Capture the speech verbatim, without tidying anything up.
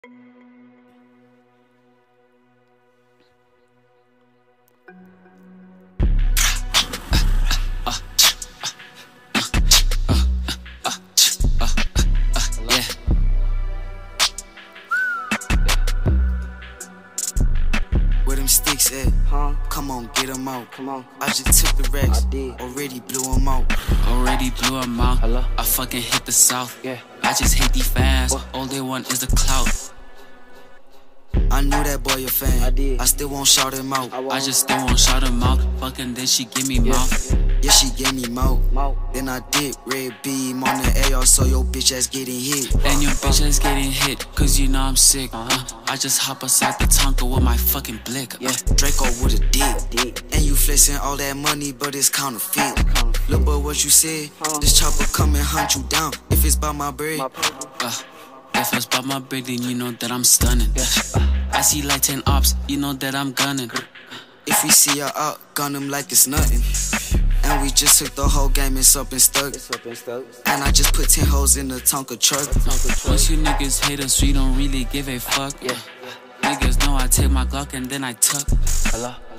Sticks at, huh? Come on, get them out. Come on. I just took the racks. I did. Already blew them out. Already blew them out. Hello? I fucking hit the south. Yeah. I just hate these fans. What? All they want is the clout. I knew that boy a fan. I did. I still won't shout him out. I, I just still won't shout him out. Fucking then she give me Yeah. mouth. Yeah, she gave me mouth. Mouth. Then I did red beam on the A R, so your bitch ass getting hit. And your bitch is getting hit, cause you know I'm sick. Uh, I just hop aside the Tonka with my fucking blick. Yeah. Draco with a dick. Dick. And you flexing all that money, but it's counterfeit. Counterfeit. Look, but what you said, Huh? this chopper come and hunt you down. If it's by my bread, My paper. Uh, if it's by my bread, then you know that I'm stunning. Yeah. I see like ten ops, you know that I'm gunning. if we see her out, gun him like it's nothing. And we just took the whole game, it's up and stuck. It's up and stuck. And I just put ten hoes in the Tonka truck. Once you niggas hate us, we don't really give a fuck. Yeah. Niggas know I take my Glock and then I tuck. Hello?